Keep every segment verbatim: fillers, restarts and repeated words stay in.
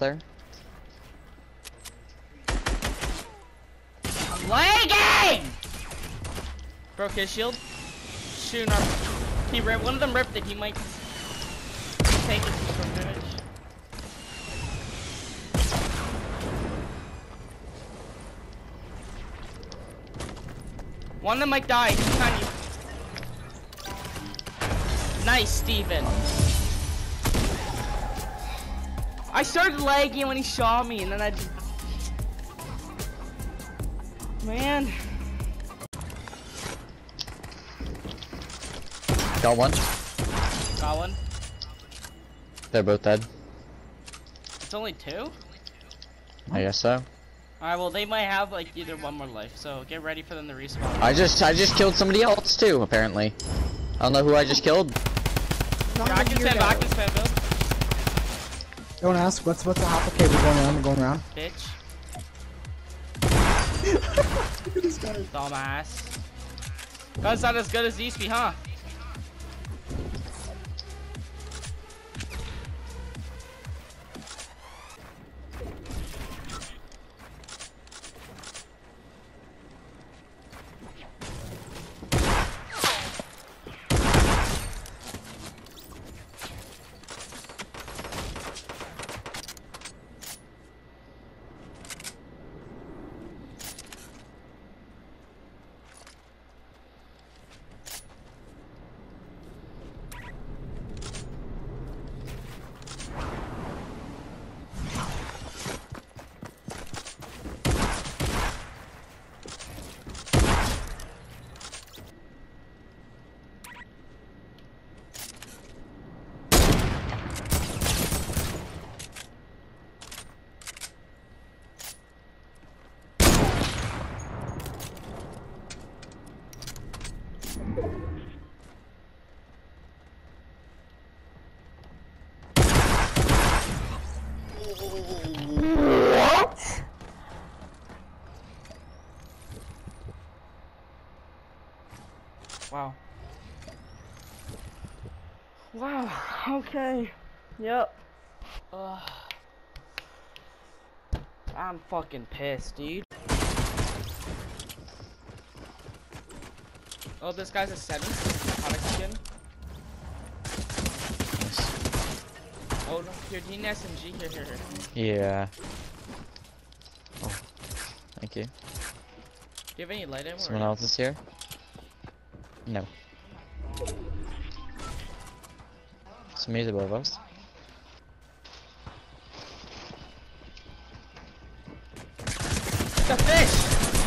there. I'm lagging! Broke his shield. Shooting up. He ripped. One of them ripped it. He might take it from damage. One of them might die. He's tiny. Nice, Steven. I started lagging when he shot me, and then I just... Man. Got one. Got one. They're both dead. It's only two? I guess so. Alright, well they might have like either one more life, so get ready for them to respawn. I just I just killed somebody else too, apparently. I don't know who I just killed. Yeah, I can stand back, I can stand build. Don't ask, what's what's the hop? Okay, we're going around, we're going around. Bitch. Look at this guy. Dumbass. Gun's not as good as these be, huh? What? Wow. Wow. Okay. Yep. Ugh. I'm fucking pissed, dude. Oh, this guy's a seven. Product skin. Oh, no. Here, do you need an S M G? Here, here, here. Yeah. Oh, thank you. Do you have any light ammo? Someone else is here? No. Somebody's above us. It's a fish!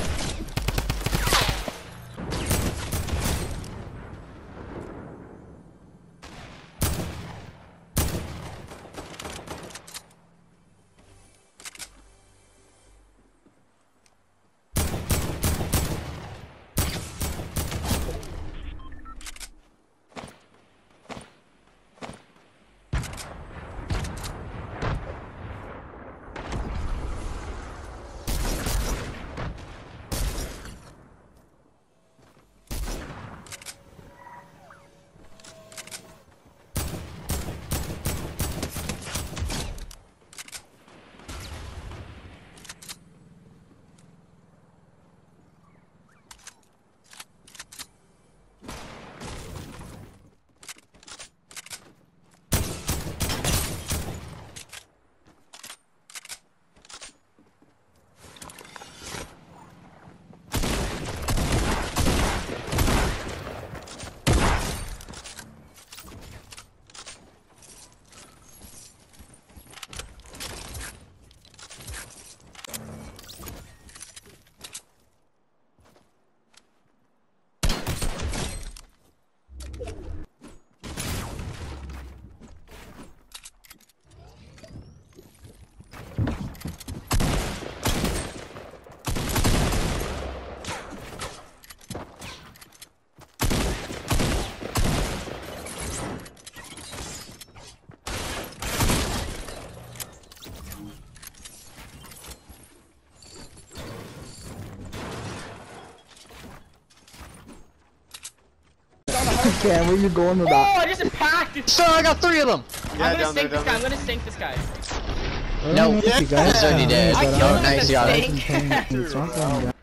Cam, where you going with that? Oh, I just packed it! So I got three of them! Yeah, I'm gonna sink this guy, I'm gonna sink this guy. Well, No, if you got it, Zodi did. yeah, I but killed I'm him nice, you got it. mistake. paying attention, so I'm going down.